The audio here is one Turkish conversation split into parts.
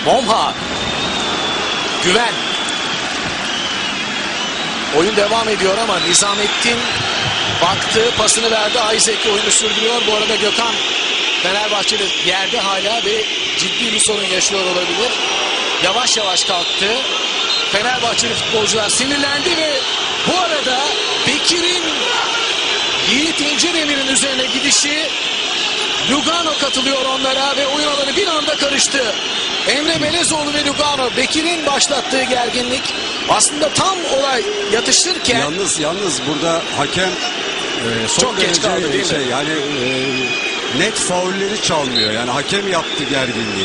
Momha. Güven. Oyun devam ediyor ama Nizamettin baktı, pasını verdi. Isaac oyunu sürdürüyor. Bu arada Gökhan Fenerbahçe'de yerde hala ve ciddi bir sorun yaşıyor olabilir. Yavaş yavaş kalktı. Fenerbahçeli futbolcular sinirlendi ve bu arada Bekir'in Yiğit İncedemir'in üzerine gidişi, Lugano katılıyor onlara ve oyun alanı bir anda karıştı. Emre Melezoğlu ve Lugano, Bekir'in başlattığı gerginlik aslında tam olay yatışırken yalnız burada hakem son çok geç kaldı değil mi? Yani net faulleri çalmıyor. Yani hakem yaptı gerginliği.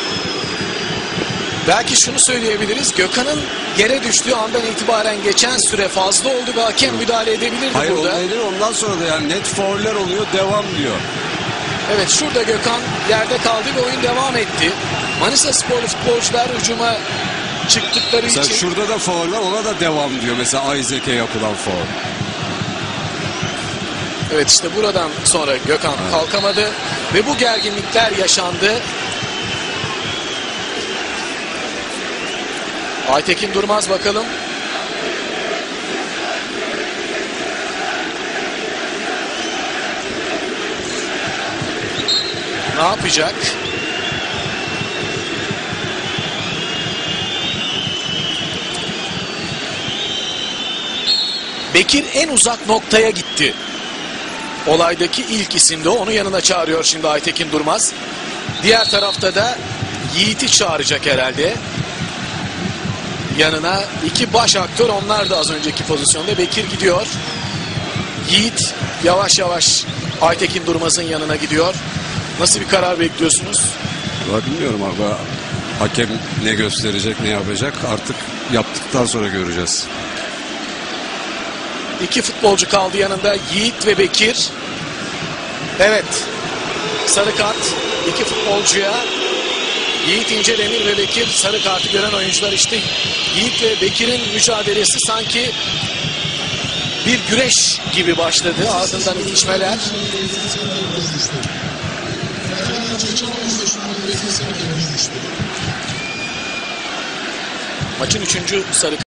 Belki şunu söyleyebiliriz. Gökhan'ın yere düştüğü andan itibaren geçen süre fazla oldu ve hakem müdahale edebilirdi burada. Hayır, ondan sonra da yani net fauller oluyor, devam diyor. Evet, şurada Gökhan yerde kaldı ve oyun devam etti. Manisa Sporlu futbolcular hücuma çıktıkları mesela için. Şurada da faul var, ona da devam diyor. Mesela Isaac'e yapılan faul. Evet, işte buradan sonra Gökhan kalkamadı ve bu gerginlikler yaşandı. Aytekin Durmaz bakalım. Ne yapacak? Bekir en uzak noktaya gitti. Olaydaki ilk isimde, onu yanına çağırıyor şimdi Aytekin Durmaz. Diğer tarafta da Yiğit'i çağıracak herhalde. Yanına iki baş aktör, onlar da az önceki pozisyonda. Bekir gidiyor. Yiğit yavaş yavaş Aytekin Durmaz'ın yanına gidiyor. Nasıl bir karar bekliyorsunuz? Bilmiyorum abi. Hakem ne gösterecek, ne yapacak artık yaptıktan sonra göreceğiz. İki futbolcu kaldı yanında, Yiğit ve Bekir. Evet, sarı kart iki futbolcuya. Yiğit İncedemir ve Bekir sarı kartı gören oyuncular. İşte Yiğit ve Bekir'in mücadelesi sanki bir güreş gibi başladı. Ardından itişmeler. Maçın 3. sarı kartı.